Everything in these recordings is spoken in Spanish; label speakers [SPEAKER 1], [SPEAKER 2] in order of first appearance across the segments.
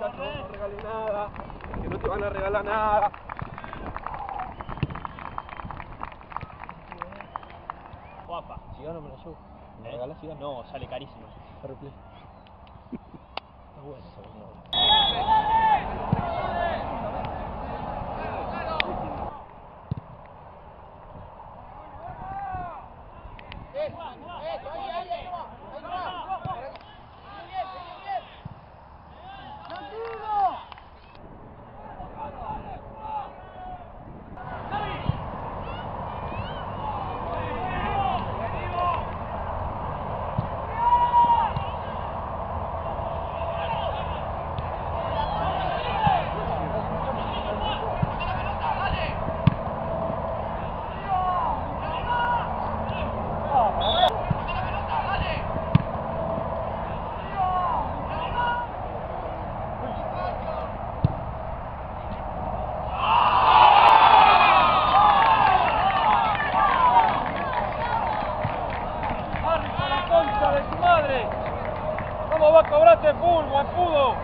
[SPEAKER 1] muchachos, no regalen nada, que no te van a regalar nada.
[SPEAKER 2] Guapa. Si gano me lo llevo. ¿Me regalás si gano? No, sale carísimo. Fair play. Está bueno eso, no.
[SPEAKER 1] ¿Cómo va a cobrar este full, guapudo?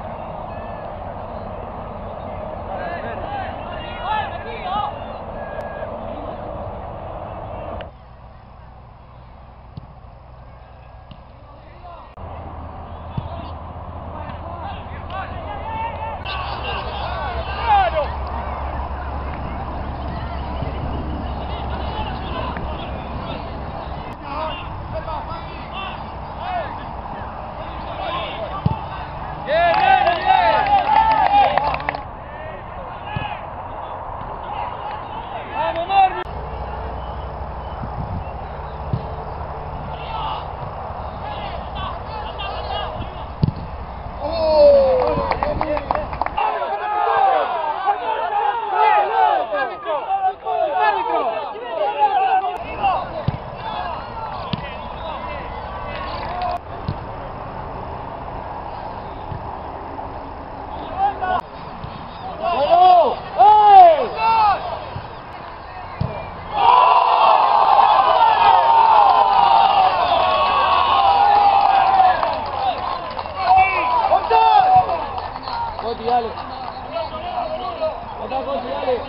[SPEAKER 2] Dale. Otra cosa, dale.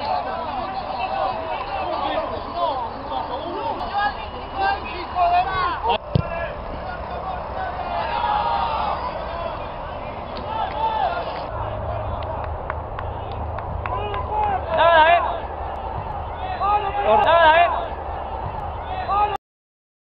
[SPEAKER 2] Nada,